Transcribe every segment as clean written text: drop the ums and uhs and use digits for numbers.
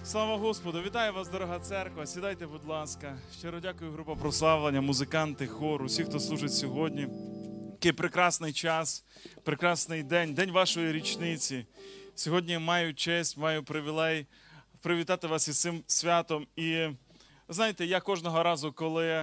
Слава Господу! Вітаю вас, дорога церква! Сідайте, будь ласка. Щиро дякую, група прославлення, музиканти, хор, усі, хто служить сьогодні. Який прекрасний час, прекрасний день, день вашої річниці. Сьогодні маю честь, маю привілей привітати вас із цим святом. І знаєте, я кожного разу, коли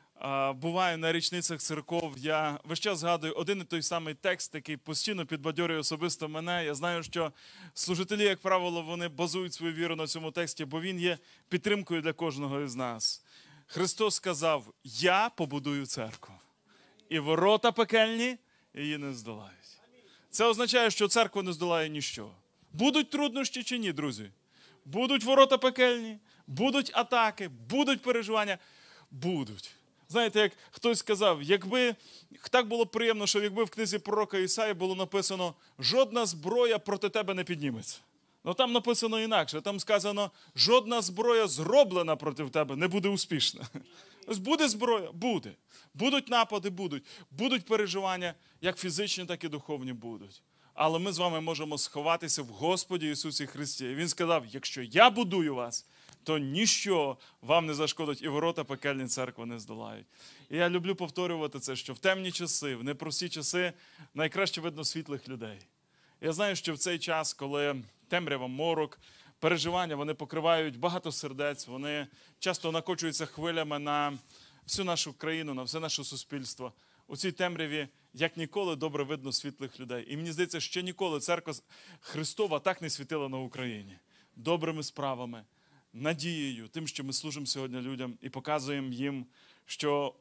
буваю на річницях церков, я весь час згадую один і той самий текст, який постійно підбадьорює особисто мене. Я знаю, що служителі, як правило, вони базують свою віру на цьому тексті, бо він є підтримкою для кожного із нас. Христос сказав: «Я побудую церкву, і ворота пекельні її не здолають». Це означає, що церкву не здолає ніщо. Будуть труднощі чи ні, друзі? Будуть ворота пекельні, будуть атаки, будуть переживання? Будуть. Знаєте, як хтось сказав, якби так було приємно, що якби в книзі пророка Ісаї було написано: «Жодна зброя проти тебе не підніметься». Ну там написано інакше, там сказано: «Жодна зброя зроблена проти тебе не буде успішна». Ось буде зброя? Буде. Будуть напади? Будуть. Будуть переживання, як фізичні, так і духовні будуть. Але ми з вами можемо сховатися в Господі Ісусі Христі. І Він сказав: «Якщо я будую вас, то ніщо вам не зашкодить, і ворота пекельні церкви не здолають». І я люблю повторювати це, що в темні часи, в непрості часи найкраще видно світлих людей. Я знаю, що в цей час, коли темрява, морок, переживання, вони покривають багато сердець, вони часто накочуються хвилями на всю нашу країну, на все наше суспільство. У цій темряві, як ніколи, добре видно світлих людей. І мені здається, ще ніколи церква Христова так не світила на Україні. Добрими справами, надією, тим, що ми служимо сьогодні людям і показуємо їм, що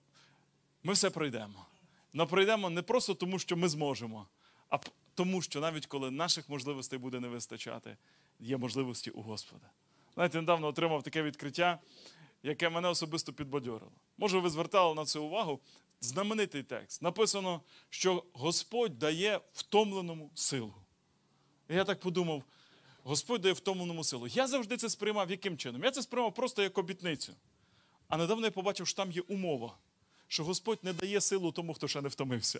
ми все пройдемо. Но пройдемо не просто тому, що ми зможемо, а тому, що навіть коли наших можливостей буде не вистачати, є можливості у Господа. Знаєте, недавно отримав таке відкриття, яке мене особисто підбадьорило. Може, ви звертали на це увагу? Знаменитий текст. Написано, що Господь дає втомленому силу. І я так подумав: Господь дає втомленому силу. Я завжди це сприймав яким чином? Я це сприймав просто як обітницю. А недавно я побачив, що там є умова, що Господь не дає силу тому, хто ще не втомився.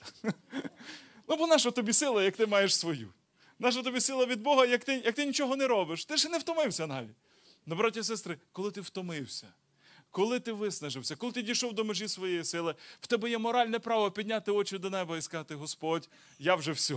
Ну, бо наша тобі сила, як ти маєш свою? Наша тобі сила від Бога, як ти нічого не робиш? Ти ще не втомився навіть. Ну, браті і сестри, коли ти втомився, коли ти виснажився, коли ти дійшов до межі своєї сили, в тебе є моральне право підняти очі до неба і сказати: «Господь, я вже все».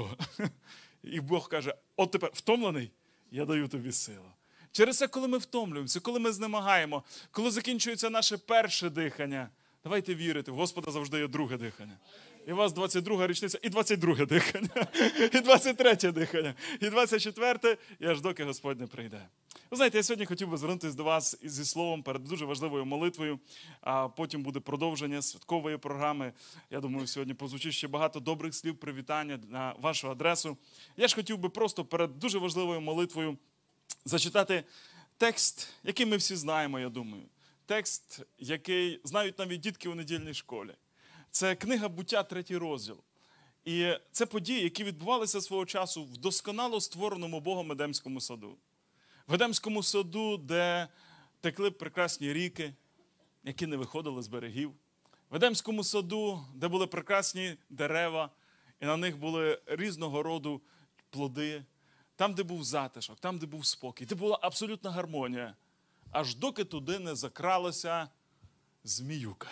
І Бог каже: «От тепер втомлений? Я даю тобі силу». Через це, коли ми втомлюємося, коли ми знемагаємо, коли закінчується наше перше дихання, давайте вірити, в Господа завжди є друге дихання. І у вас 22-га річниця, і 22-ге дихання, і 23-е дихання, і 24-те, і аж доки Господь не прийде. Ви знаєте, я сьогодні хотів би звернутися до вас зі словом перед дуже важливою молитвою, а потім буде продовження святкової програми. Я думаю, сьогодні прозвучить ще багато добрих слів привітання на вашу адресу. Я ж хотів би просто перед дуже важливою молитвою зачитати текст, який ми всі знаємо, я думаю. Текст, який знають навіть дітки у недільній школі. Це книга «Буття», 3 розділ. І це події, які відбувалися свого часу в досконало створеному Богом Едемському саду. В Едемському саду, де текли прекрасні ріки, які не виходили з берегів. В Едемському саду, де були прекрасні дерева, і на них були різного роду плоди. Там, де був затишок, там, де був спокій, де була абсолютна гармонія. Аж доки туди не закралася зміюка.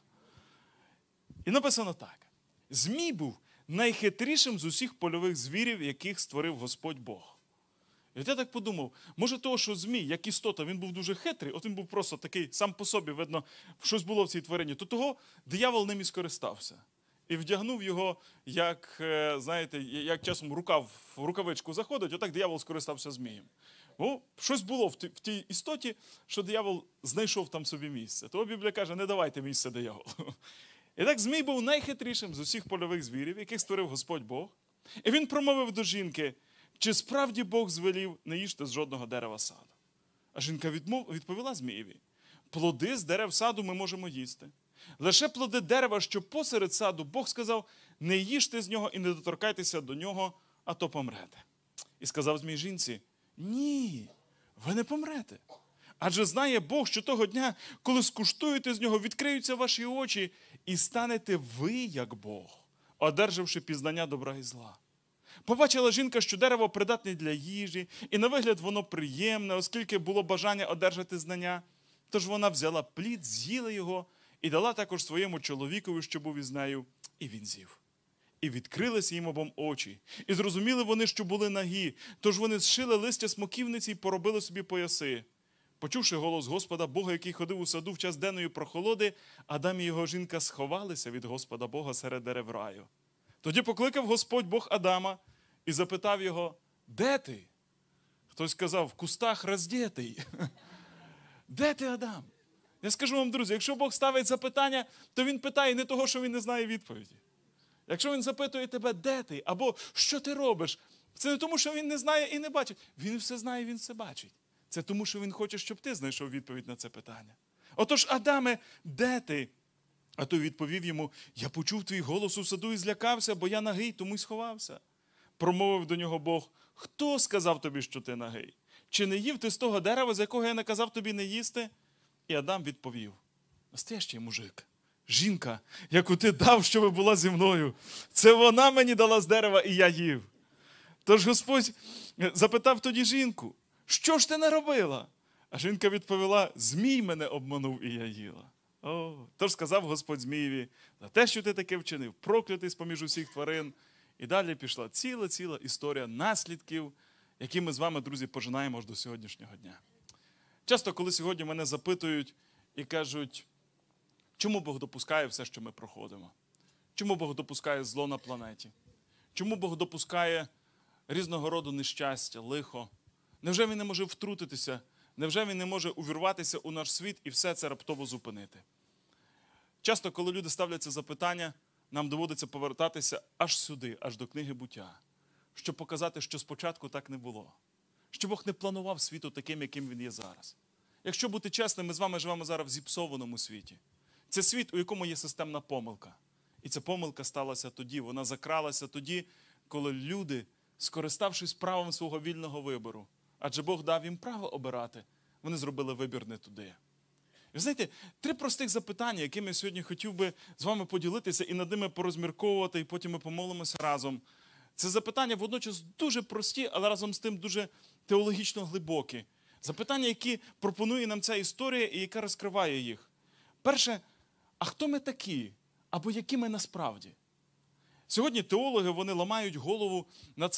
І написано так: «Змій був найхитрішим з усіх польових звірів, яких створив Господь Бог». І от я так подумав, може того, що змій, як істота, він був дуже хитрий, от він був просто такий, сам по собі, видно, щось було в цій тварині, то того диявол ним і скористався. І вдягнув його, як, знаєте, як часом в рукавичку заходить, отак диявол скористався змієм. Бо щось було в тій істоті, що диявол знайшов там собі місце. Того Біблія каже: «Не давайте місце дияволу». І так змій був найхитрішим з усіх польових звірів, яких створив Господь Бог. І він промовив до жінки: «Чи справді Бог звелів: не їжте з жодного дерева саду?» А жінка відповіла змієві: «Плоди з дерев саду ми можемо їсти. Лише плоди дерева, що посеред саду, Бог сказав: не їжте з нього і не доторкайтеся до нього, а то помрете». І сказав змій жінці: «Ні, ви не помрете. Адже знає Бог, що того дня, коли скуштуєте з нього, відкриються ваші очі, і станете ви, як Бог, одержавши пізнання добра і зла». Побачила жінка, що дерево придатне для їжі, і на вигляд воно приємне, оскільки було бажання одержати знання. Тож вона взяла плід, з'їла його і дала також своєму чоловікові, що був із нею, і він з'їв. І відкрилися їм обом очі. І зрозуміли вони, що були нагі. Тож вони зшили листя смоківниці і поробили собі пояси. Почувши голос Господа Бога, який ходив у саду в час денної прохолоди, Адам і його жінка сховалися від Господа Бога серед дерев раю. Тоді покликав Господь Бог Адама і запитав його: де ти? Хтось сказав: в кустах роздєтий. Де ти, Адам? Я скажу вам, друзі, якщо Бог ставить запитання, то він питає не того, що він не знає відповіді. Якщо він запитує тебе, де ти, або що ти робиш, це не тому, що він не знає і не бачить. Він все знає, він все бачить. Це тому, що він хоче, щоб ти знайшов відповідь на це питання. Отож, Адаме, де ти? А той відповів йому: я почув твій голос у саду і злякався, бо я нагий, тому й сховався. Промовив до нього Бог: хто сказав тобі, що ти нагий? Чи не їв ти з того дерева, з якого я наказав тобі не їсти? І Адам відповів: настоящий мужик, жінка, яку ти дав, щоб була зі мною, це вона мені дала з дерева, і я їв. Тож Господь запитав тоді жінку: що ж ти наробила? А жінка відповіла: змій мене обманув, і я їла. Тож сказав Господь Змієві: за те, що ти таке вчинив, проклятий з-поміж усіх тварин. І далі пішла ціла історія наслідків, які ми з вами, друзі, пожинаємо аж до сьогоднішнього дня. Часто, коли сьогодні мене запитують і кажуть, чому Бог допускає все, що ми проходимо? Чому Бог допускає зло на планеті? Чому Бог допускає різного роду нещастя, лихо? Невже Він не може втрутитися? Невже Він не може увірватися у наш світ і все це раптово зупинити? Часто, коли люди ставлять це запитання, нам доводиться повертатися аж сюди, аж до книги «Буття», щоб показати, що спочатку так не було. Що Бог не планував світу таким, яким він є зараз. Якщо бути чесним, ми з вами живемо зараз в зіпсованому світі. Це світ, у якому є системна помилка. І ця помилка сталася тоді, вона закралася тоді, коли люди, скориставшись правом свого вільного вибору, адже Бог дав їм право обирати, вони зробили вибір не туди. І ви знаєте, 3 простих запитання, якими я сьогодні хотів би з вами поділитися і над ними порозмірковувати, і потім ми помолимося разом. Це запитання водночас дуже прості, але разом з тим дуже теологічно глибокі. Запитання, які пропонує нам ця історія і яка розкриває їх. Перше, а хто ми такі? Або які ми насправді? Сьогодні теологи, вони ламають голову над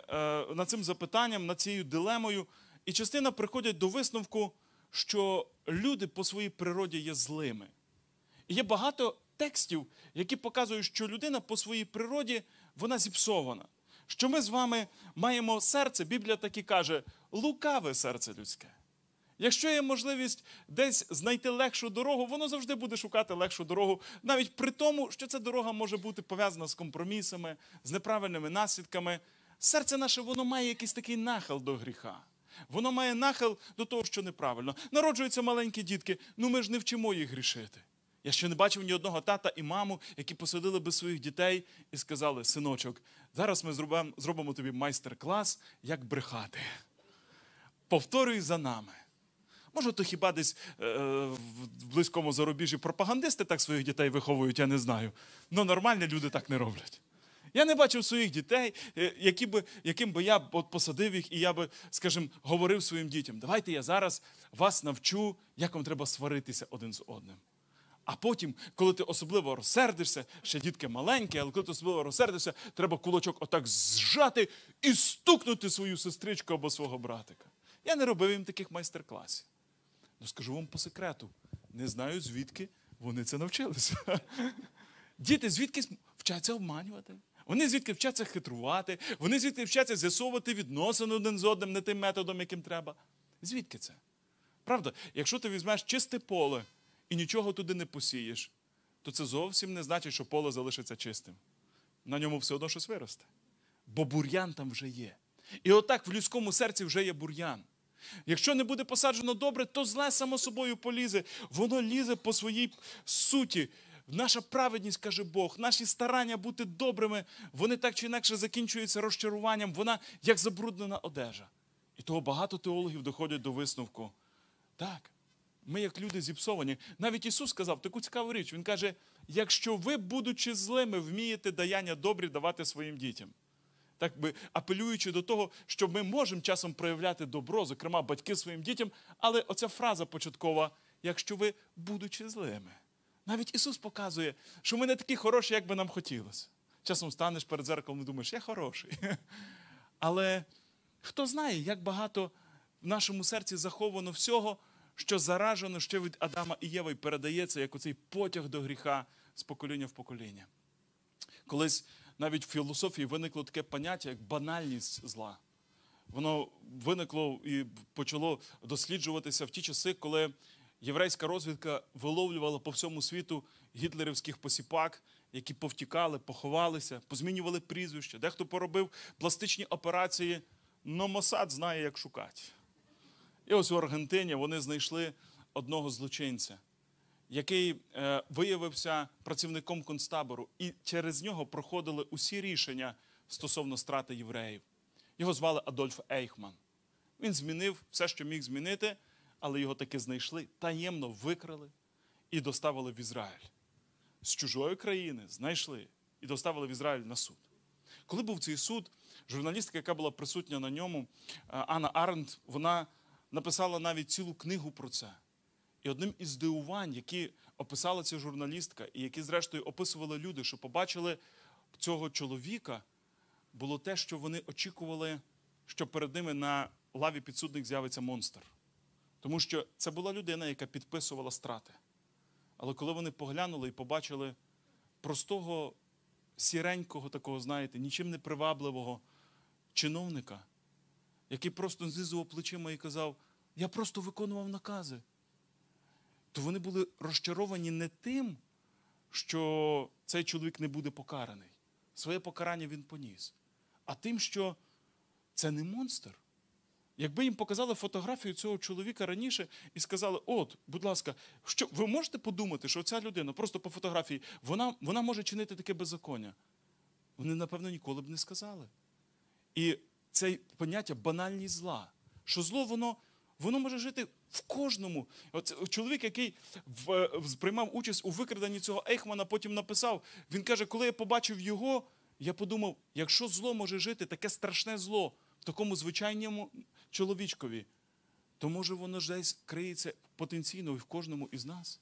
цим запитанням, над цією дилемою, і частина приходять до висновку, що люди по своїй природі є злими. І є багато текстів, які показують, що людина по своїй природі, вона зіпсована. Що ми з вами маємо серце, Біблія так і каже, лукаве серце людське. Якщо є можливість десь знайти легшу дорогу, воно завжди буде шукати легшу дорогу, навіть при тому, що ця дорога може бути пов'язана з компромісами, з неправильними наслідками. Серце наше, воно має якийсь такий нахил до гріха. Воно має нахил до того, що неправильно. Народжуються маленькі дітки, ми ж не вчимо їх грішити. Я ще не бачив ні одного тата і маму, які посадили би своїх дітей і сказали: синочок, зараз ми зробимо тобі майстер-клас, як брехати. Повторюй за нами. Може, то хіба десь в близькому зарубіжжі пропагандисти так своїх дітей виховують, я не знаю. Но нормальні люди так не роблять. Я не бачив своїх дітей, яким би я посадив їх, і я би, скажімо, говорив своїм дітям: давайте я зараз вас навчу, як вам треба сваритися один з одним. А потім, коли ти особливо розсердишся, ще дітки маленькі, але коли ти особливо розсердишся, треба кулачок отак зжати і стукнути свою сестричку або свого братика. Я не робив їм таких майстер-класів. Ну, скажу вам по секрету, не знаю, звідки вони це навчилися. Діти звідки вчаться обманювати. Вони звідки вчаться хитрувати, вони звідки вчаться з'ясовувати відносини один з одним не тим методом, яким треба. Звідки це? Правда, якщо ти візьмеш чисте поле і нічого туди не посієш, то це зовсім не значить, що поле залишиться чистим. На ньому все одно щось виросте. Бо бур'ян там вже є. І отак в людському серці вже є бур'ян. Якщо не буде посаджено добре, то зле само собою полізе. Воно лізе по своїй суті. Наша праведність, каже Бог, наші старання бути добрими, вони так чи інакше закінчуються розчаруванням. Вона як забруднена одежа. І того багато теологів доходять до висновку. Так, ми як люди зіпсовані. Навіть Ісус сказав таку цікаву річ. Він каже: якщо ви, будучи злими, вмієте даяння добрі давати своїм дітям. так би апелюючи до того, що ми можемо часом проявляти добро, зокрема батьки своїм дітям, але оця фраза початкова, якщо ви, будучи злими. Навіть Ісус показує, що ми не такі хороші, як би нам хотілося. Часом станеш перед дзеркалом і думаєш, я хороший. Але хто знає, як багато в нашому серці заховано всього, що заражено ще від Адама і Єви і передається, як оцей потяг до гріха з покоління в покоління. Колись навіть в філософії виникло таке поняття, як банальність зла. Воно виникло і почало досліджуватися в ті часи, коли єврейська розвідка виловлювала по всьому світу гітлерівських посіпак, які повтікали, поховалися, позмінювали прізвища. Дехто поробив пластичні операції, но Моссад знає, як шукати. І ось у Аргентині вони знайшли одного злочинця, який виявився працівником концтабору, і через нього проходили усі рішення стосовно страти євреїв. Його звали Адольф Ейхман. Він змінив все, що міг змінити, але його таки знайшли, таємно викрали і доставили в Ізраїль. З чужої країни знайшли і доставили в Ізраїль на суд. Коли був цей суд, журналістка, яка була присутня на ньому, Анна Арендт, вона написала навіть цілу книгу про це. І одним із здивувань, які описала ця журналістка, і які, зрештою, описували люди, що побачили цього чоловіка, було те, що вони очікували, що перед ними на лаві підсудних з'явиться монстр. Тому що це була людина, яка підписувала страти. Але коли вони поглянули і побачили простого, сіренького такого, знаєте, нічим не привабливого чиновника, який просто знизував плечима і казав, я просто виконував накази, то вони були розчаровані не тим, що цей чоловік не буде покараний. Своє покарання він поніс. А тим, що це не монстр. Якби їм показали фотографію цього чоловіка раніше і сказали, от, будь ласка, що, ви можете подумати, що ця людина просто по фотографії, вона може чинити таке беззаконня? Вони, напевно, ніколи б не сказали. І це поняття банальність зла. Що зло, воно може жити в кожному. От чоловік, який приймав участь у викраденні цього Ейхмана, потім написав, він каже, коли я побачив його, я подумав, якщо зло може жити, таке страшне зло, в такому звичайному чоловічкові, то може воно ж десь криється потенційно і в кожному із нас.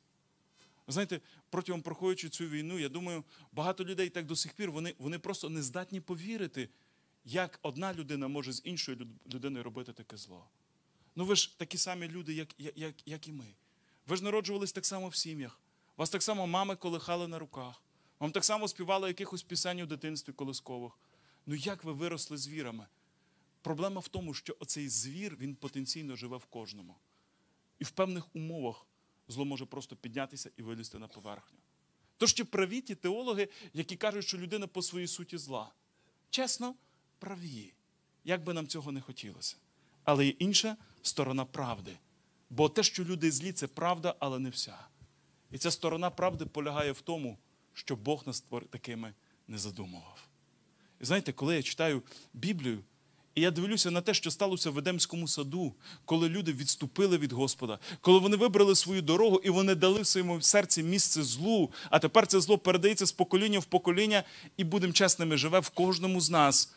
Ви знаєте, протягом проходячи цю війну, я думаю, багато людей так до сих пір, вони просто не здатні повірити, як одна людина може з іншою людиною робити таке зло. Ну ви ж такі самі люди, як і ми. Ви ж народжувались так само в сім'ях. Вас так само мами колихали на руках. Вам так само співали якихось пісень у дитинстві колискових. Ну як ви виросли звірами? Проблема в тому, що оцей звір, він потенційно живе в кожному. І в певних умовах зло може просто піднятися і вилізти на поверхню. Тож чи праві ті теологи, які кажуть, що людина по своїй суті зла? Чесно, праві. Як би нам цього не хотілося. Але є інша сторона правди. Бо те, що люди злі, це правда, але не вся. І ця сторона правди полягає в тому, що Бог нас такими не задумував. І знаєте, коли я читаю Біблію, і я дивлюся на те, що сталося в Едемському саду, коли люди відступили від Господа, коли вони вибрали свою дорогу і вони дали в своєму серці місце злу, а тепер це зло передається з покоління в покоління і, будемо чесними, живе в кожному з нас.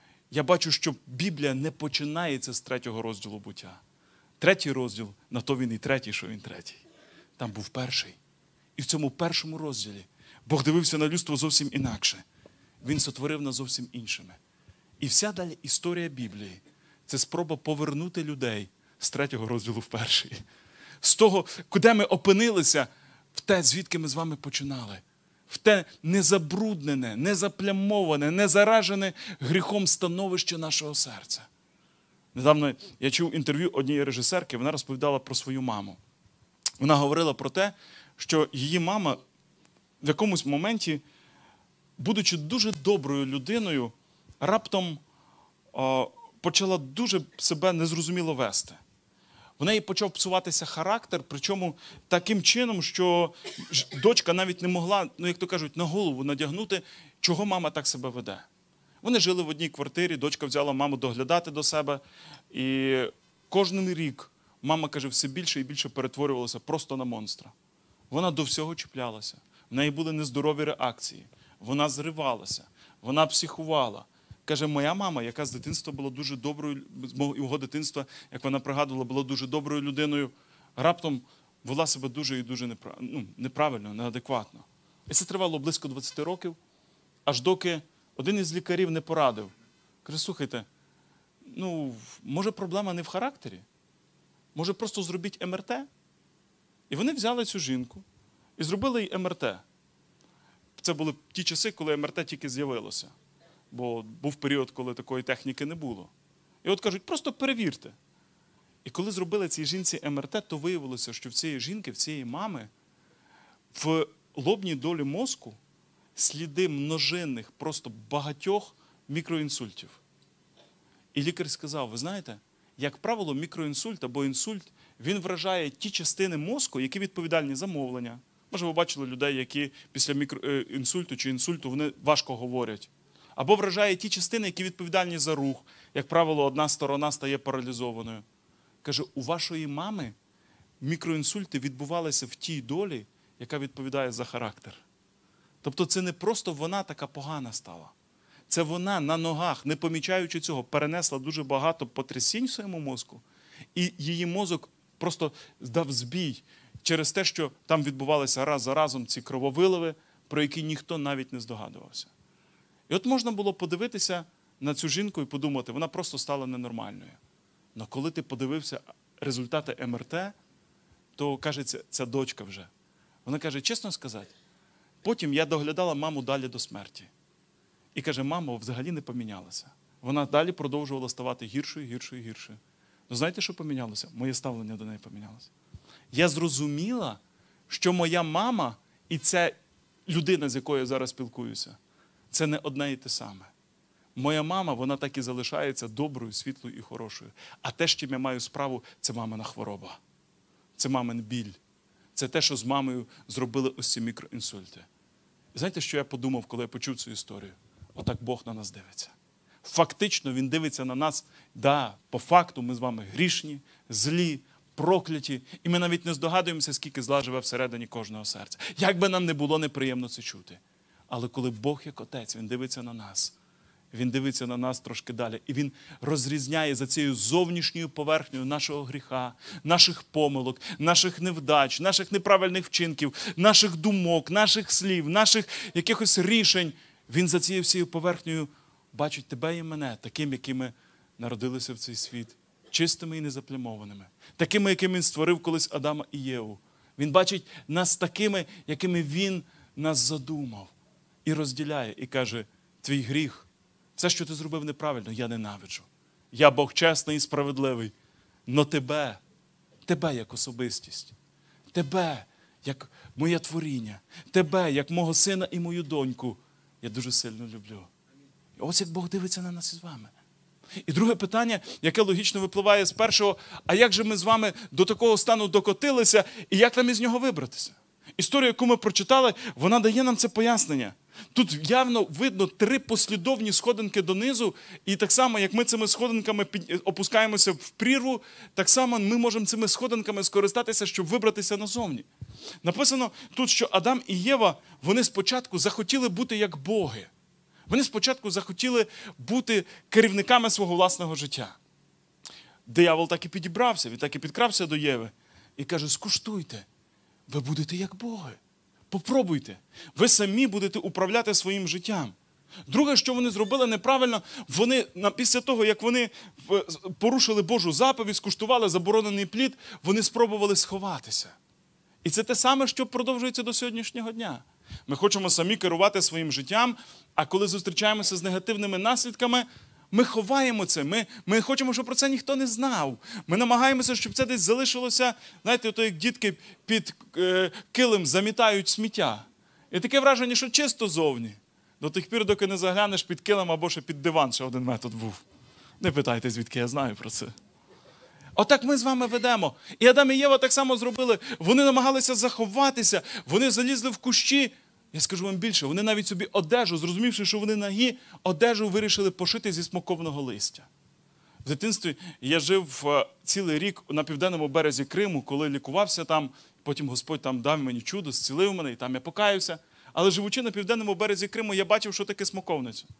Я бачу, що Біблія не починається з 3-го розділу буття. 3-й розділ, на то він і 3-й, що він 3-й. Там був 1-й. І в цьому 1-му розділі Бог дивився на людство зовсім інакше. Він сотворив нас зовсім іншими. І вся далі історія Біблії – це спроба повернути людей з 3-го розділу в 1-й. З того, куди ми опинилися, в те, звідки ми з вами починали. В те незабруднене, незаплямоване, незаражене гріхом становище нашого серця. Недавно я чув інтерв'ю однієї режисерки, вона розповідала про свою маму. Вона говорила про те, що її мама в якомусь моменті, будучи дуже доброю людиною, раптом почала дуже себе незрозуміло вести. В неї почав псуватися характер, причому таким чином, що дочка навіть не могла, ну як то кажуть, на голову надягнути, чого мама так себе веде. Вони жили в одній квартирі, дочка взяла маму доглядати до себе, і кожен рік мама, каже, все більше і більше перетворювалася просто на монстра. Вона до всього чіплялася, в неї були нездорові реакції, вона зривалася, вона психувала. Каже, моя мама, яка з дитинства була дуже доброю, з мого дитинства, як вона пригадувала, була дуже доброю людиною, раптом вела себе дуже і дуже неправильно, неадекватно. І це тривало близько 20 років, аж доки один із лікарів не порадив. Каже, слухайте, може проблема не в характері? Може просто зробіть МРТ? І вони взяли цю жінку і зробили їй МРТ. Це були ті часи, коли МРТ тільки з'явилося. Бо був період, коли такої техніки не було. І от кажуть, просто перевірте. І коли зробили цій жінці МРТ, то виявилося, що в цієї жінки, в цієї мами, в лобній долі мозку сліди множинних, просто багатьох мікроінсультів. І лікар сказав, ви знаєте, як правило, мікроінсульт або інсульт, він вражає ті частини мозку, які відповідальні за мовлення. Може, ви бачили людей, які після інсульту чи інсульту вони важко говорять. Або вражає ті частини, які відповідальні за рух. Як правило, одна сторона стає паралізованою. Каже, у вашої мами мікроінсульти відбувалися в тій долі, яка відповідає за характер. Тобто це не просто вона така погана стала. Це вона на ногах, не помічаючи цього, перенесла дуже багато потрясінь в своєму мозку. І її мозок просто дав збій через те, що там відбувалися раз за разом ці крововиливи, про які ніхто навіть не здогадувався. І от можна було подивитися на цю жінку і подумати, вона просто стала ненормальною. Але коли ти подивився результати МРТ, то, каже, ця дочка вже. Вона каже, чесно сказати, потім я доглядала маму далі до смерті. І каже, мама взагалі не помінялася. Вона далі продовжувала ставати гіршою, гіршою, гіршою. Ну знаєте, що помінялося? Моє ставлення до неї помінялося. Я зрозуміла, що моя мама і ця людина, з якою я зараз спілкуюся, це не одне і те саме. Моя мама, вона так і залишається доброю, світлою і хорошою. А те, з чим я маю справу, це мамина хвороба. Це мамин біль. Це те, що з мамою зробили ось ці мікроінсульти. І знаєте, що я подумав, коли я почув цю історію? Отак Бог на нас дивиться. Фактично Він дивиться на нас. Да, по факту ми з вами грішні, злі, прокляті. І ми навіть не здогадуємося, скільки зла живе всередині кожного серця. Як би нам не було неприємно це чути. Але коли Бог як Отець, Він дивиться на нас. Він дивиться на нас трошки далі. І Він розрізняє за цією зовнішньою поверхнею нашого гріха, наших помилок, наших невдач, наших неправильних вчинків, наших думок, наших слів, наших якихось рішень. Він за цією всією поверхнею бачить тебе і мене, таким, якими народилися в цей світ, чистими і незаплямованими, такими, якими Він створив колись Адама і Єву. Він бачить нас такими, якими Він нас задумав. І розділяє, і каже, твій гріх, все, що ти зробив неправильно, я ненавиджу. Я Бог чесний і справедливий. Но тебе як особистість, тебе як моє творіння, тебе як мого сина і мою доньку, я дуже сильно люблю. І ось як Бог дивиться на нас із вами. І друге питання, яке логічно випливає з першого, а як же ми з вами до такого стану докотилися і як нам із нього вибратися? Історія, яку ми прочитали, вона дає нам це пояснення. Тут явно видно 3 послідовні сходинки донизу, і так само, як ми цими сходинками опускаємося в прірву, так само ми можемо цими сходинками скористатися, щоб вибратися назовні. Написано тут, що Адам і Єва, вони спочатку захотіли бути як боги. Вони спочатку захотіли бути керівниками свого власного життя. Диявол так і підібрався, він так і підкрався до Єви і каже, скуштуйте, ви будете як боги. Попробуйте. Ви самі будете управляти своїм життям. Друге, що вони зробили неправильно, вони після того, як вони порушили Божу заповідь, скуштували заборонений плід, вони спробували сховатися. І це те саме, що продовжується до сьогоднішнього дня. Ми хочемо самі керувати своїм життям, а коли зустрічаємося з негативними наслідками, ми ховаємо це, ми хочемо, щоб про це ніхто не знав. Ми намагаємося, щоб це десь залишилося, знаєте, ото як дітки під килим замітають сміття. І таке враження, що чисто зовні. До тих пір, доки не заглянеш під килим або ще під диван, ще один метод був. Не питайте, звідки я знаю про це. Отак ми з вами ведемо. І Адам і Єва так само зробили. Вони намагалися заховатися, вони залізли в кущі. Я скажу вам більше, вони навіть собі одежу, зрозумівши, що вони нагі, одежу вирішили пошити зі смоковного листя. В дитинстві я жив цілий рік на південному березі Криму, коли лікувався там, потім Господь там дав мені чудо, зцілив мене, і там я покаявся. Але живучи на південному березі Криму, я бачив, що таке смоковниця.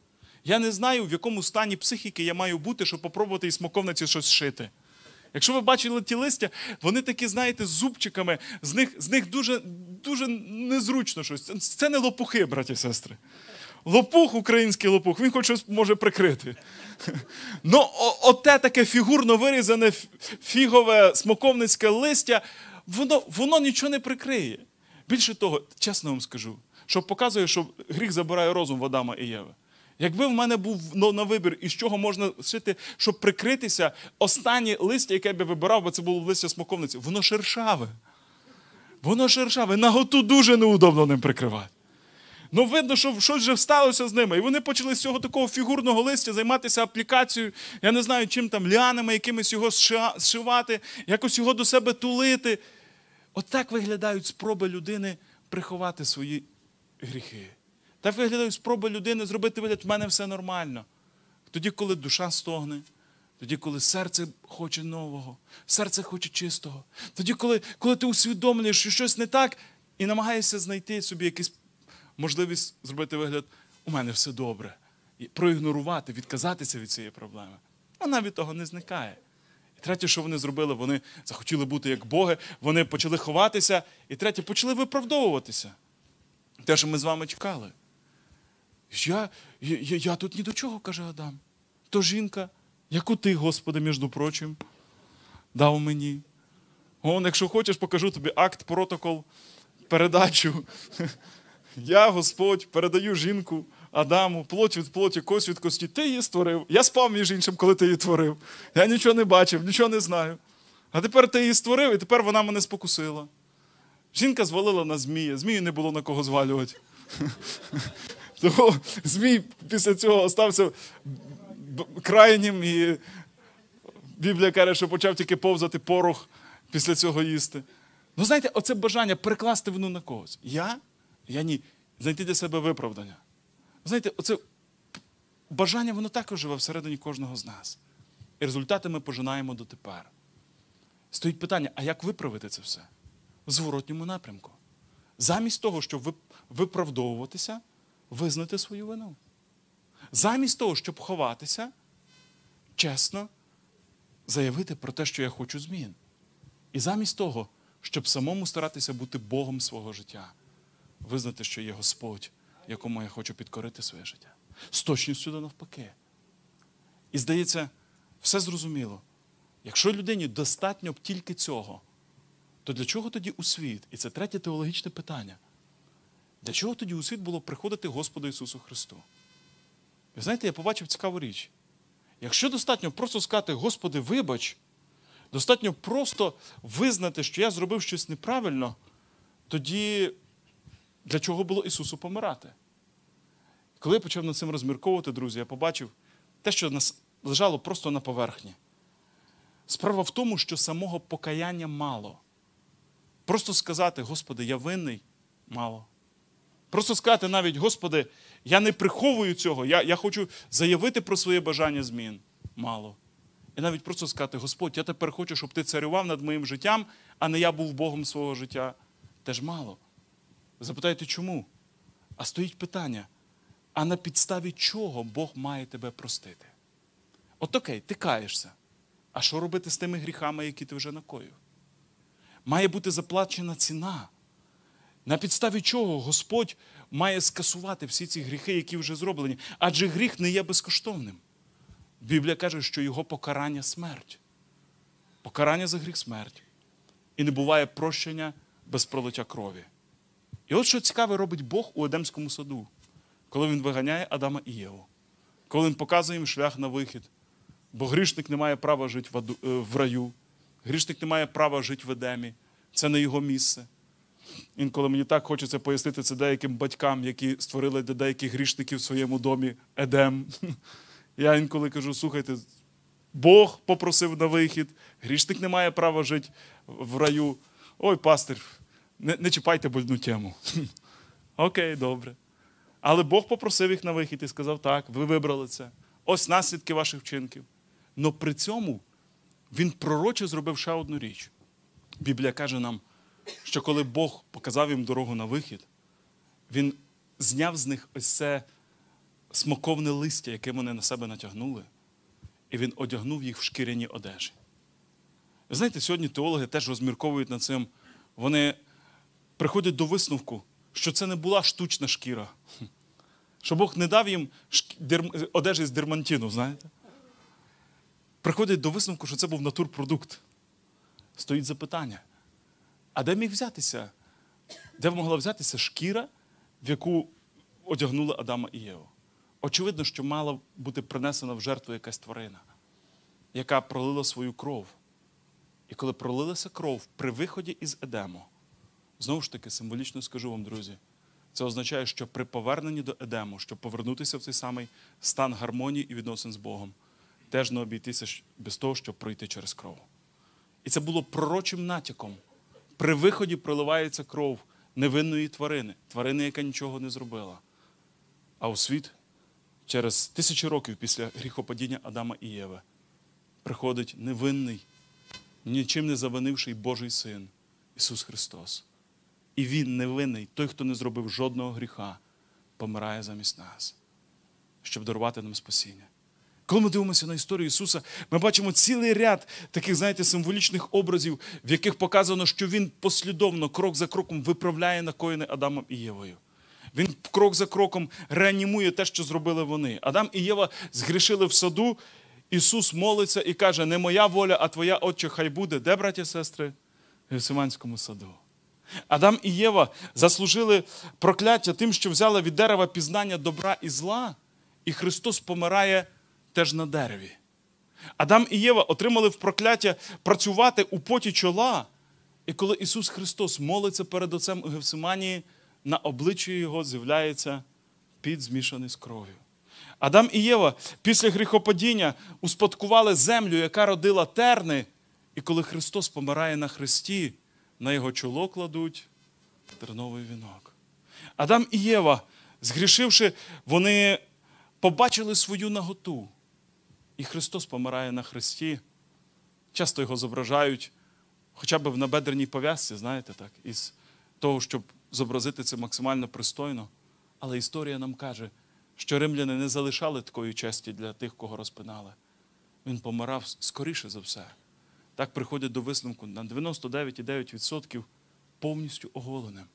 Я не знаю, в якому стані психіки я маю бути, щоб попробувати із смоковниці щось шити. Якщо ви бачили ті листя, вони такі, знаєте, з зубчиками, з них дуже незручно щось. Це не лопухи, браті і сестри. Лопух, український лопух, він хоч щось може прикрити. Ну, оте таке фігурно вирізане фігове смоковницьке листя, воно нічого не прикриє. Більше того, чесно вам скажу, що показує, що гріх забирає розум в Адама і Єви. Якби в мене був на вибір, із чого можна шити, щоб прикритися, останнє листя, яке б я вибирав, бо це було листя смоковниці, воно шершаве. Воно шершаве, наготу дуже неудобно ним прикривати. Ну, видно, що щось вже сталося з ними. І вони почали з цього такого фігурного листя займатися аплікацією, я не знаю, чим там, ліанами, якимось його зшивати, якось його до себе тулити. Отак виглядають спроби людини приховати свої гріхи. Так виглядають спроби людини зробити вигляд, в мене все нормально. Тоді, коли душа стогне, тоді, коли серце хоче нового, серце хоче чистого. Тоді, коли ти усвідомлюєш, що щось не так, і намагаєшся знайти собі якусь можливість зробити вигляд, у мене все добре. І проігнорувати, відказатися від цієї проблеми. Вона від того не зникає. І третє, що вони зробили, вони захотіли бути як Боги, вони почали ховатися, і третє, почали виправдовуватися. Те, що ми з вами чекали. Я тут ні до чого, каже Адам. То жінка, яку ти, Господи, між прочим, дав мені. Якщо хочеш, покажу тобі акт, протокол, передачу. Я, Господь, передаю жінку Адаму, плоть від плоті, кость від кості. Ти її створив. Я спав, між іншим, коли ти її творив. Я нічого не бачив, нічого не знаю. А тепер ти її створив, і тепер вона мене спокусила. Жінка звалила на змія. Змію не було на кого звалювати. Тому змій після цього остався крайнім, і Біблія каже, що почав тільки повзати порох після цього їсти. Ну, знаєте, оце бажання перекласти вину на когось. Я ні. Знайти для себе виправдання. Знаєте, оце бажання, воно також живе всередині кожного з нас. І результати ми пожинаємо дотепер. Стоїть питання, а як виправити це все? В зворотньому напрямку. Замість того, щоб виправдовуватися, визнати свою вину. Замість того, щоб ховатися, чесно заявити про те, що я хочу змін. І замість того, щоб самому старатися бути Богом свого життя, визнати, що є Господь, якому я хочу підкорити своє життя. З точністю до навпаки. І здається, все зрозуміло. Якщо людині достатньо б тільки цього, то для чого тоді у світ? І це третє теологічне питання. Для чого тоді у світ було приходити Господу Ісусу Христу? Ви знаєте, я побачив цікаву річ. Якщо достатньо просто сказати, Господи, вибач, достатньо просто визнати, що я зробив щось неправильно, тоді для чого було Ісусу помирати? Коли я почав над цим розмірковувати, друзі, я побачив те, що лежало просто на поверхні. Справа в тому, що самого покаяння мало. Просто сказати, Господи, я винний – мало. Просто сказати навіть, Господи, я не приховую цього, я хочу заявити про своє бажання змін – мало. І навіть просто сказати, Господь, я тепер хочу, щоб Ти царював над моїм життям, а не я був Богом свого життя – теж мало. Запитаєте, чому? А стоїть питання, а на підставі чого Бог має тебе простити? От окей, ти каєшся. А що робити з тими гріхами, які ти вже накоїв? Має бути заплачена ціна. На підставі чого Господь має скасувати всі ці гріхи, які вже зроблені? Адже гріх не є безкоштовним. Біблія каже, що його покарання – смерть. Покарання за гріх – смерть. І не буває прощення без пролиття крові. І от що цікаве робить Бог у Едемському саду, коли Він виганяє Адама і Єву. Коли Він показує їм шлях на вихід. Бо грішник не має права жити в раю. Грішник не має права жити в Едемі. Це не його місце. Інколи мені так хочеться пояснити це деяким батькам, які створили для деяких грішників в своєму домі Едем. Я інколи кажу, слухайте, Бог попросив на вихід, грішник не має права жити в раю. Ой, пастир, не чіпайте больну тему. Окей, добре. Але Бог попросив їх на вихід і сказав, так, ви вибрали це. Ось наслідки ваших вчинків. Но при цьому Він пророче зробив ще одну річ. Біблія каже нам, що коли Бог показав їм дорогу на вихід, Він зняв з них ось це смоковне листя, яке вони на себе натягнули, і він одягнув їх в шкіряні одежі. Ви знаєте, сьогодні теологи теж розмірковують над цим. Вони приходять до висновку, що це не була штучна шкіра. Що Бог не дав їм одежі з дермантину, знаєте. Приходять до висновку, що це був натурпродукт. Стоїть запитання. А де міг взятися? Де могла взятися шкіра, в яку одягнули Адама і Єву? Очевидно, що мала бути принесена в жертву якась тварина, яка пролила свою кров. І коли пролилася кров при виході із Едему, знову ж таки, символічно скажу вам, друзі, це означає, що при поверненні до Едему, щоб повернутися в цей самий стан гармонії і відносин з Богом, теж не обійтися без того, щоб пройти через кров. І це було пророчим натяком. При виході проливається кров невинної тварини, яка нічого не зробила. А у світ через 1000 років після гріхопадіння Адама і Єви приходить невинний, нічим не завинивший Божий Син Ісус Христос. І Він невинний, той, хто не зробив жодного гріха, помирає замість нас, щоб дарувати нам спасіння. Коли ми дивимося на історію Ісуса, ми бачимо цілий ряд таких, знаєте, символічних образів, в яких показано, що Він послідовно, крок за кроком виправляє накоєне Адамом і Євою. Він крок за кроком реанімує те, що зробили вони. Адам і Єва згрішили в саду, Ісус молиться і каже: не моя воля, а твоя, Отче, хай буде. Де, браті і сестри? В Гефсиманському саду. Адам і Єва заслужили прокляття тим, що взяли від дерева пізнання добра і зла, і Христос помирає теж на дереві. Адам і Єва отримали в прокляття працювати у поті чола, і коли Ісус Христос молиться перед Отцем у Гефсиманії, на обличчі Його з'являється піт, змішаний з кров'ю. Адам і Єва після гріхопадіння успадкували землю, яка родила терни, і коли Христос помирає на хресті, на Його чоло кладуть терновий вінок. Адам і Єва, згрішивши, вони побачили свою наготу. І Христос помирає на хресті. Часто Його зображають хоча б в набедреній пов'язці, знаєте, так, із того, щоб зобразити це максимально пристойно. Але історія нам каже, що римляни не залишали такої честі для тих, кого розпинали. Він помирав скоріше за все. Так приходять до висновку на 99,9% повністю оголеним.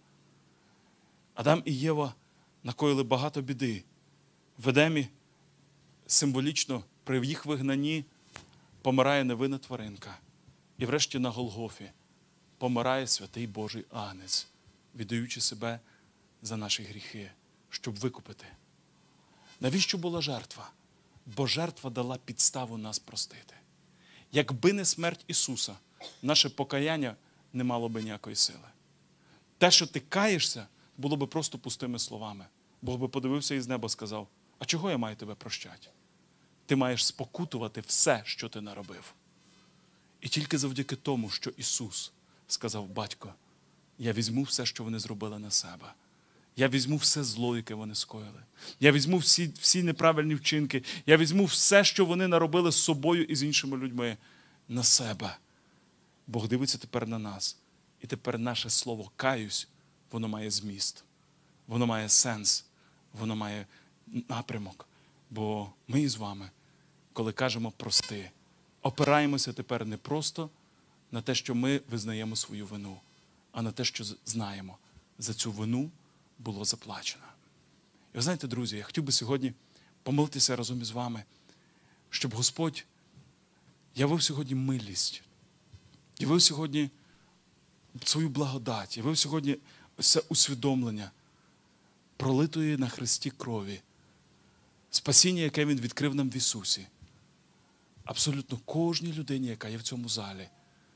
Адам і Єва накоїли багато біди. В Едемі символічно при їх вигнанні помирає невинна тваринка. І врешті на Голгофі помирає святий Божий Агнець, віддаючи себе за наші гріхи, щоб викупити. Навіщо була жертва? Бо жертва дала підставу нас простити. Якби не смерть Ісуса, наше покаяння не мало би ніякої сили. Те, що ти каєшся, було би просто пустими словами. Бог би подивився із неба і сказав: а чого я маю тебе прощати? Ти маєш спокутувати все, що ти наробив. І тільки завдяки тому, що Ісус сказав: батько, я візьму все, що вони зробили на себе. Я візьму все зло, яке вони скоїли. Я візьму всі неправильні вчинки. Я візьму все, що вони наробили з собою і з іншими людьми, на себе. Бог дивиться тепер на нас. І тепер наше слово «каюсь», воно має зміст. Воно має сенс. Воно має напрямок. Бо ми із вами, коли кажемо «прости», опираємося тепер не просто на те, що ми визнаємо свою вину, а на те, що знаємо. За цю вину було заплачено. І ви знаєте, друзі, я хотів би сьогодні помолитися разом із вами, щоб Господь явив сьогодні милість, явив сьогодні свою благодать, явив сьогодні це усвідомлення пролитої на хресті крові, спасіння, яке Він відкрив нам в Ісусі. Абсолютно кожній людині, яка є в цьому залі.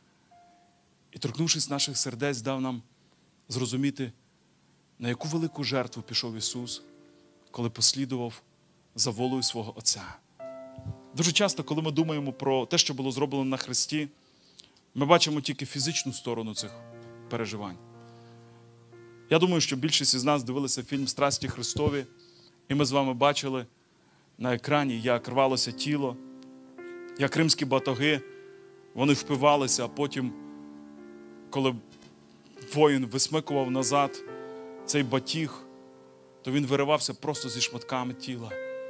І, торкнувшись наших сердець, дав нам зрозуміти, на яку велику жертву пішов Ісус, коли послідував за волею свого Отця. Дуже часто, коли ми думаємо про те, що було зроблено на хресті, ми бачимо тільки фізичну сторону цих переживань. Я думаю, що більшість із нас дивилися фільм «Страсті Христові», і ми з вами бачили на екрані, як рвалося тіло, як римські батоги, вони впивалися, а потім, коли воїн висмикував назад цей батіг, то він виривався просто зі шматками тіла.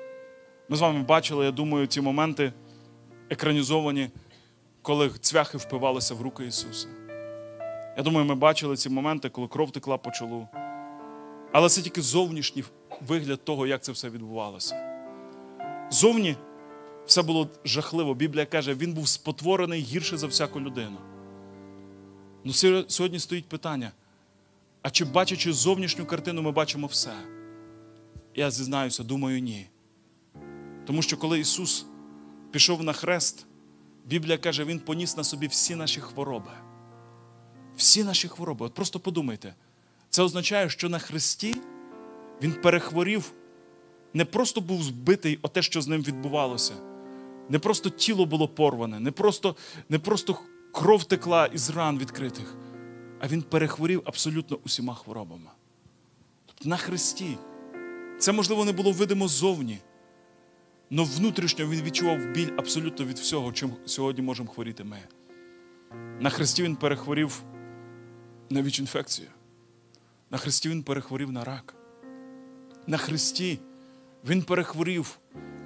Ми з вами бачили, я думаю, ці моменти екранізовані, коли цвяхи впивалися в руки Ісуса. Я думаю, ми бачили ці моменти, коли кров текла по чолу. Але це тільки зовнішній вигляд того, як це все відбувалося. Зовні все було жахливо. Біблія каже, він був спотворений гірше за всяку людину. Ну, сьогодні стоїть питання, а чи бачачи зовнішню картину, ми бачимо все? Я зізнаюся, думаю, ні. Тому що коли Ісус пішов на хрест, Біблія каже, Він поніс на собі всі наші хвороби. Всі наші хвороби. От просто подумайте. Це означає, що на хресті Він перехворів, не просто був збитий о те, що з ним відбувалося. Не просто тіло було порване, не просто кров текла із ран відкритих, а Він перехворів абсолютно усіма хворобами. Тобто на хресті. Це, можливо, не було видимо ззовні, але внутрішньо Він відчував біль абсолютно від всього, чим сьогодні можемо хворіти ми. На хресті Він перехворів на ВІЧ-інфекцію. На хресті Він перехворів на рак. На хресті Він перехворів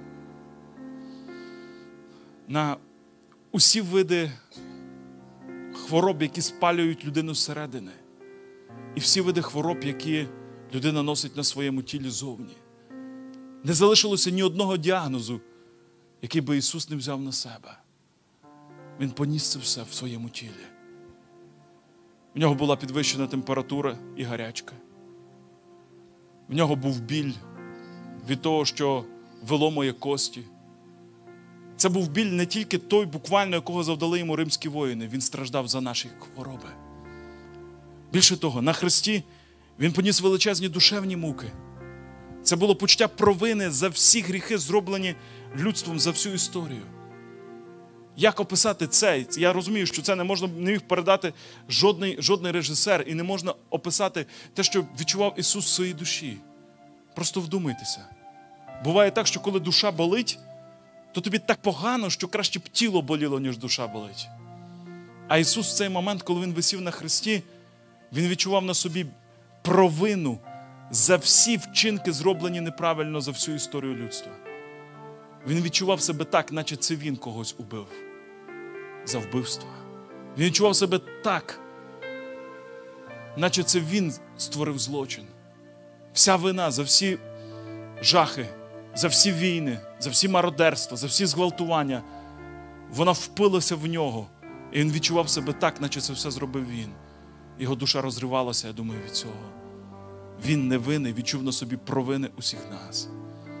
на усі види хвороб, які спалюють людину зсередини. І всі види хвороб, які людина носить на своєму тілі зовні. Не залишилося ні одного діагнозу, який би Ісус не взяв на себе. Він поніс це все в своєму тілі. В нього була підвищена температура і гарячка. В нього був біль від того, що виломує кості. Це був біль не тільки той, буквально, якого завдали йому римські воїни. Він страждав за наші хвороби. Більше того, на хресті Він поніс величезні душевні муки. Це було почуття провини за всі гріхи, зроблені людством за всю історію. Як описати це? Я розумію, що це не міг передати жодний режисер, і не можна описати те, що відчував Ісус в своїй душі. Просто вдумайтеся. Буває так, що коли душа болить, то тобі так погано, що краще б тіло боліло, ніж душа болить. А Ісус в цей момент, коли Він висів на хресті, Він відчував на собі провину за всі вчинки, зроблені неправильно за всю історію людства. Він відчував себе так, наче це Він когось убив за вбивство. Він відчував себе так, наче це Він створив злочин. Вся вина за всі жахи, за всі війни, за всі мародерства, за всі зґвалтування, вона впилася в нього. І він відчував себе так, наче це все зробив він. Його душа розривалася, я думаю, від цього. Він невинний, відчув на собі провини усіх нас.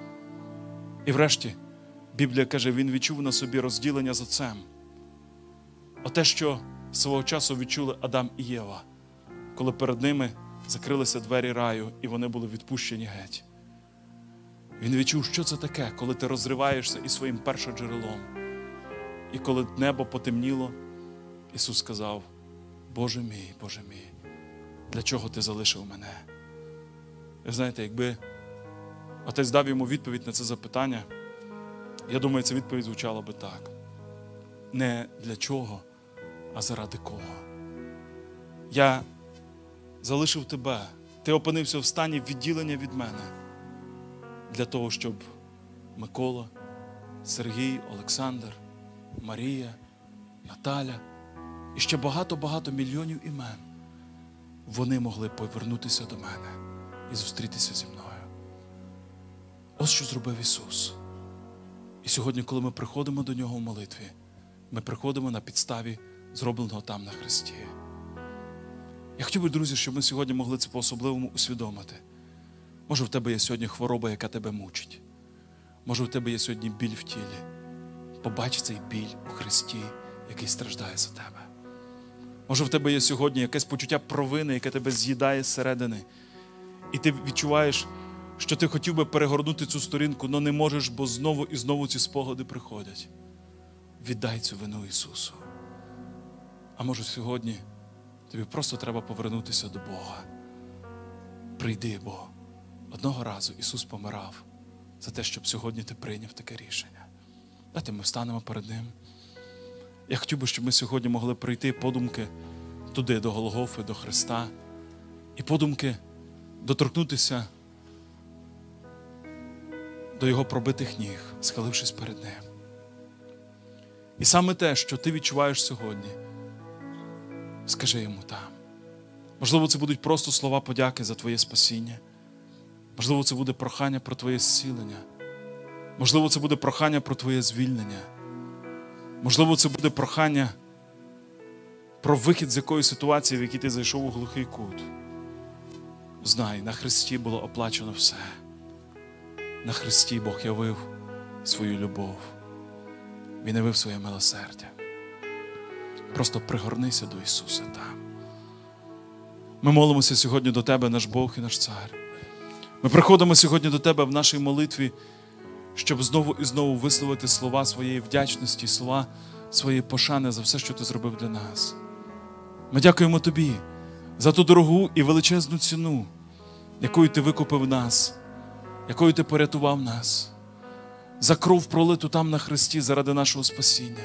І врешті, Біблія каже, він відчув на собі розділення з Отцем. Оте, що свого часу відчули Адам і Єва, коли перед ними закрилися двері раю, і вони були відпущені геть. Він відчув, що це таке, коли ти розриваєшся із своїм першоджерелом. І коли небо потемніло, Ісус сказав: Боже мій, для чого ти залишив мене? Ви знаєте, якби Отець дав йому відповідь на це запитання, я думаю, ця відповідь звучала би так. Не для чого, а заради кого. Я залишив тебе, ти опинився в стані відділення від мене для того, щоб Микола, Сергій, Олександр, Марія, Наталя і ще багато-багато мільйонів імен, вони могли повернутися до мене і зустрітися зі мною. Ось що зробив Ісус. І сьогодні, коли ми приходимо до Нього в молитві, ми приходимо на підставі зробленого там на хресті. Я хотів би, друзі, щоб ми сьогодні могли це по-особливому усвідомити. Може, в тебе є сьогодні хвороба, яка тебе мучить. Може, в тебе є сьогодні біль в тілі. Побач цей біль у Христі, який страждає за тебе. Може, в тебе є сьогодні якесь почуття провини, яке тебе з'їдає зсередини. І ти відчуваєш, що ти хотів би перегорнути цю сторінку, але не можеш, бо знову і знову ці спогади приходять. Віддай цю вину Ісусу. А може, сьогодні тобі просто треба повернутися до Бога. Прийди, бо одного разу Ісус помирав за те, щоб сьогодні ти прийняв таке рішення. Давайте ми встанемо перед Ним. Я хотів би, щоб ми сьогодні могли прийти подумки туди, до Голгофи, до Христа. І подумки доторкнутися до Його пробитих ніг, схилившись перед Ним. І саме те, що ти відчуваєш сьогодні, скажи Йому там. Можливо, це будуть просто слова подяки за твоє спасіння. Можливо, це буде прохання про твоє зцілення. Можливо, це буде прохання про твоє звільнення. Можливо, це буде прохання про вихід з якоїсь ситуації, в якій ти зайшов у глухий кут. Знай, на Христі було оплачено все. На Христі Бог явив свою любов. Він явив своє милосердя. Просто пригорнися до Ісуса там. Ми молимося сьогодні до Тебе, наш Бог і наш Цар. Ми приходимо сьогодні до Тебе в нашій молитві, щоб знову і знову висловити слова своєї вдячності, слова своєї пошани за все, що Ти зробив для нас. Ми дякуємо Тобі за ту дорогу і величезну ціну, якою Ти викупив нас, якою Ти порятував нас, за кров пролиту там на Христі заради нашого спасіння.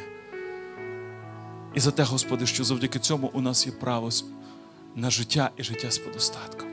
І за те, Господи, що завдяки цьому у нас є право на життя і життя з подостатком.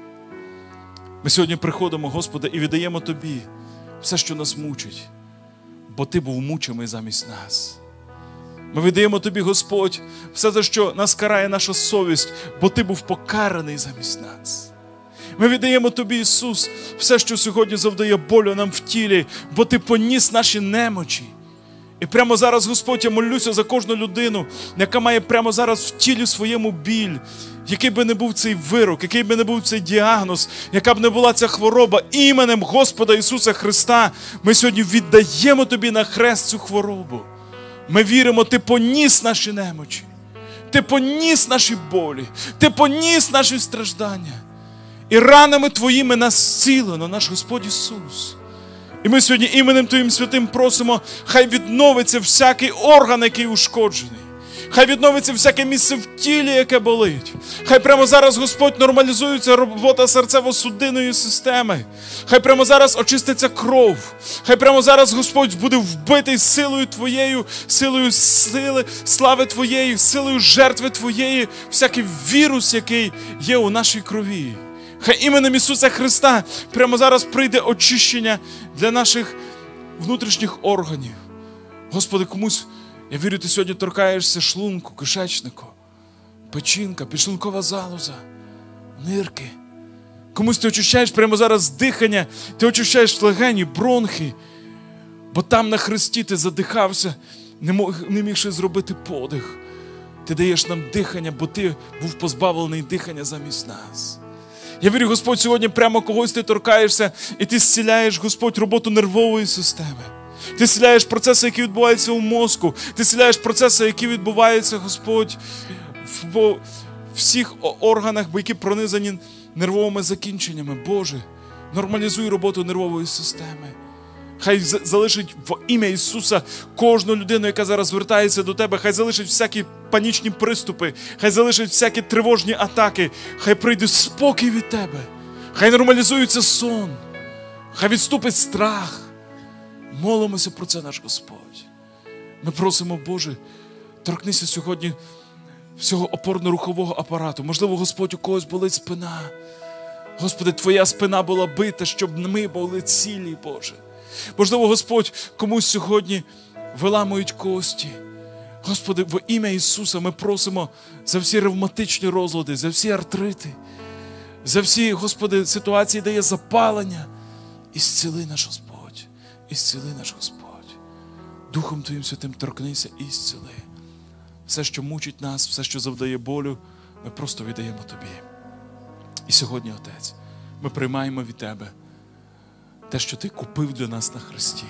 Ми сьогодні приходимо, Господи, і віддаємо Тобі все, що нас мучить, бо Ти був мучимий замість нас. Ми віддаємо Тобі, Господь, все те, що нас карає наша совість, бо Ти був покараний замість нас. Ми віддаємо Тобі, Ісус, все, що сьогодні завдає болю нам в тілі, бо Ти поніс наші немочі. І прямо зараз, Господь, я молюся за кожну людину, яка має прямо зараз в тілі своєму біль, який би не був цей вирок, який би не був цей діагноз, яка б не була ця хвороба, іменем Господа Ісуса Христа, ми сьогодні віддаємо Тобі на хрест цю хворобу. Ми віримо, Ти поніс наші немочі, Ти поніс наші болі, Ти поніс наші страждання. І ранами Твоїми нас зцілено, наш Господь Ісус. І ми сьогодні іменем Твоїм святим просимо, хай відновиться всякий орган, який ушкоджений. Хай відновиться всяке місце в тілі, яке болить. Хай прямо зараз, Господь, нормалізується робота серцево-судинної системи. Хай прямо зараз очиститься кров. Хай прямо зараз, Господь, буде вбитий силою Твоєю, силою сили, слави Твоєї, силою жертви Твоєї, всякий вірус, який є у нашій крові. Хай іменем Ісуса Христа прямо зараз прийде очищення для наших внутрішніх органів. Господи, комусь, я вірю, Ти сьогодні торкаєшся шлунку, кишечнику, печінка, підшлункова залоза, нирки. Комусь Ти очищаєш прямо зараз дихання, Ти очищаєш легені, бронхи, бо там на Христі Ти задихався, не мігши зробити подих. Ти даєш нам дихання, бо Ти був позбавлений дихання замість нас. Я вірю, Господь, сьогодні прямо когось Ти торкаєшся, і Ти зціляєш, Господь, роботу нервової системи. Ти зціляєш процеси, які відбуваються у мозку. Ти зціляєш процеси, які відбуваються, Господь, в всіх органах, які пронизані нервовими закінченнями. Боже, нормалізуй роботу нервової системи. Хай залишить в ім'я Ісуса кожну людину, яка зараз звертається до Тебе. Хай залишить всякі панічні приступи. Хай залишить всякі тривожні атаки. Хай прийде спокій від Тебе. Хай нормалізується сон. Хай відступить страх. Молимося про це, наш Господь. Ми просимо, Боже, торкнися сьогодні всього опорно-рухового апарату. Можливо, Господь, у когось болить спина. Господи, Твоя спина була бита, щоб ми були цілі, Боже. Можливо, Господь, комусь сьогодні виламують кості. Господи, во ім'я Ісуса ми просимо за всі ревматичні розлади, за всі артрити, за всі, Господи, ситуації, де є запалення. Ісціли наш Господь, ісціли наш Господь. Духом Твоїм Святим торкнися і ісціли. Все, що мучить нас, все, що завдає болю, ми просто віддаємо Тобі. І сьогодні, Отець, ми приймаємо від Тебе те, що Ти купив для нас на Христі.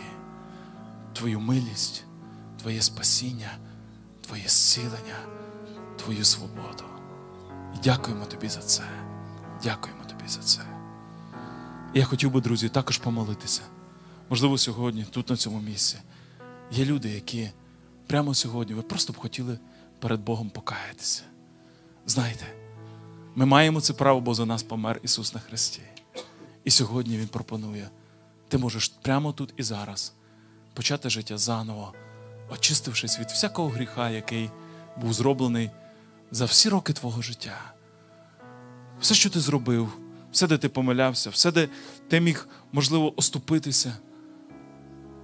Твою милість, Твоє спасіння, Твоє зцілення, Твою свободу. І дякуємо Тобі за це. Дякуємо Тобі за це. І я хотів би, друзі, також помолитися. Можливо, сьогодні, тут на цьому місці, є люди, які прямо сьогодні ви просто б хотіли перед Богом покаятися. Знаєте, ми маємо це право, бо за нас помер Ісус на Христі. І сьогодні Він пропонує, ти можеш прямо тут і зараз почати життя заново, очистившись від всякого гріха, який був зроблений за всі роки твого життя. Все, що ти зробив, все, де ти помилявся, все, де ти міг, можливо, оступитися,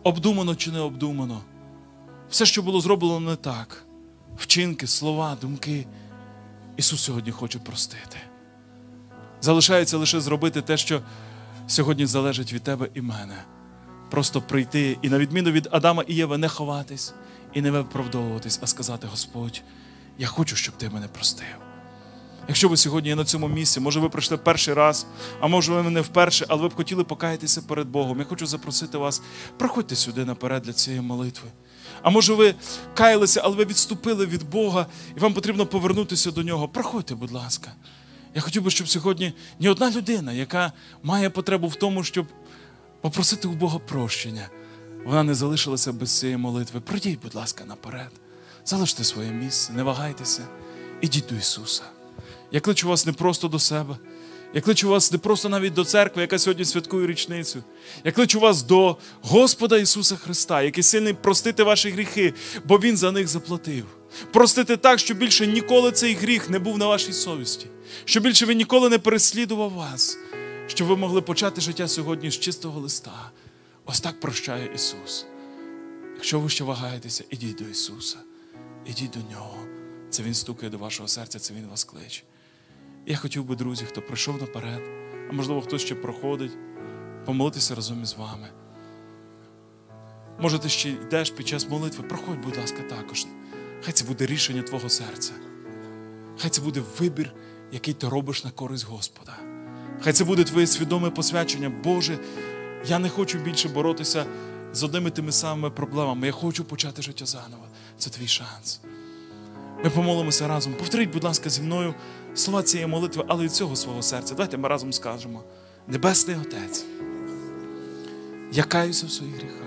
обдумано чи не обдумано, все, що було зроблено не так, вчинки, слова, думки, Ісус сьогодні хоче простити. Залишається лише зробити те, що сьогодні залежить від тебе і мене. Просто прийти і на відміну від Адама і Єви не ховатись і не виправдовуватись, а сказати: Господь, я хочу, щоб ти мене простив. Якщо ви сьогодні є на цьому місці, може ви прийшли перший раз, а може ви не вперше, але ви б хотіли покаятися перед Богом, я хочу запросити вас, проходьте сюди наперед для цієї молитви. А може ви каялися, але ви відступили від Бога, і вам потрібно повернутися до Нього. Проходьте, будь ласка. Я хотів би, щоб сьогодні ні одна людина, яка має потребу в тому, щоб попросити у Бога прощення, вона не залишилася без цієї молитви. Пройдіть, будь ласка, наперед. Залиште своє місце, не вагайтеся. Ідіть до Ісуса. Я кличу вас не просто до себе. Я кличу вас не просто навіть до церкви, яка сьогодні святкує річницю. Я кличу вас до Господа Ісуса Христа, який сильний простити ваші гріхи, бо Він за них заплатив. Простити так, щоб більше ніколи цей гріх не був на вашій совісті. Щоб більше він ніколи не переслідував вас. Щоб ви могли почати життя сьогодні з чистого листа. Ось так прощає Ісус. Якщо ви ще вагаєтеся, ідіть до Ісуса. Ідіть до Нього. Це Він стукає до вашого серця, це Він вас кличе. Я хотів би, друзі, хто прийшов наперед, а можливо хтось ще проходить, помолитися разом із вами. Може ти ще йдеш під час молитви, проходь, будь ласка, також. Хай це буде рішення твого серця. Хай це буде вибір, який ти робиш на користь Господа. Хай це буде твоє свідоме посвячення. Боже, я не хочу більше боротися з одними тими самими проблемами. Я хочу почати життя заново. Це твій шанс. Ми помолимося разом. Повторіть, будь ласка, зі мною слова цієї молитви, але від цього свого серця. Давайте ми разом скажемо: Небесний Отець, я каюся в своїх гріхах.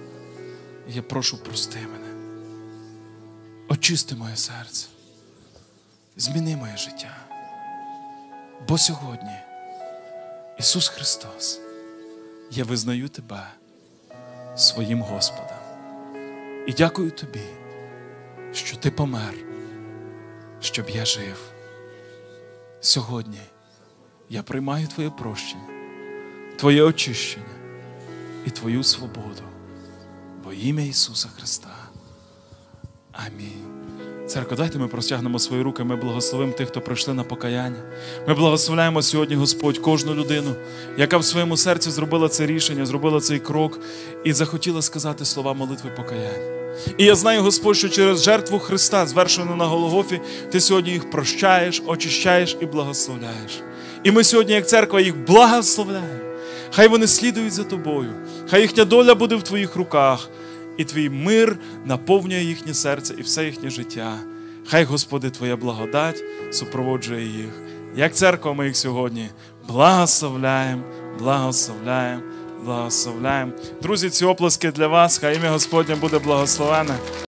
Я прошу, прости мене. Очисти моє серце. Зміни моє життя. Бо сьогодні, Ісус Христос, я визнаю Тебе своїм Господом. І дякую Тобі, що Ти помер, щоб я жив. Сьогодні я приймаю Твоє прощення, Твоє очищення і Твою свободу. Во ім'я Ісуса Христа. Амінь. Церква, дайте ми простягнемо свої руки, ми благословимо тих, хто прийшли на покаяння. Ми благословляємо сьогодні, Господь, кожну людину, яка в своєму серці зробила це рішення, зробила цей крок і захотіла сказати слова молитви покаяння. І я знаю, Господь, що через жертву Христа, звершену на Голгофі, Ти сьогодні їх прощаєш, очищаєш і благословляєш. І ми сьогодні, як церква, їх благословляємо. Хай вони слідують за Тобою, хай їхня доля буде в Твоїх руках. І Твій мир наповнює їхнє серце і все їхнє життя. Хай, Господи, Твоя благодать супроводжує їх. Як церква ми їх сьогодні благословляємо, благословляємо, благословляємо. Друзі, ці оплески для вас. Хай ім'я Господнє буде благословене.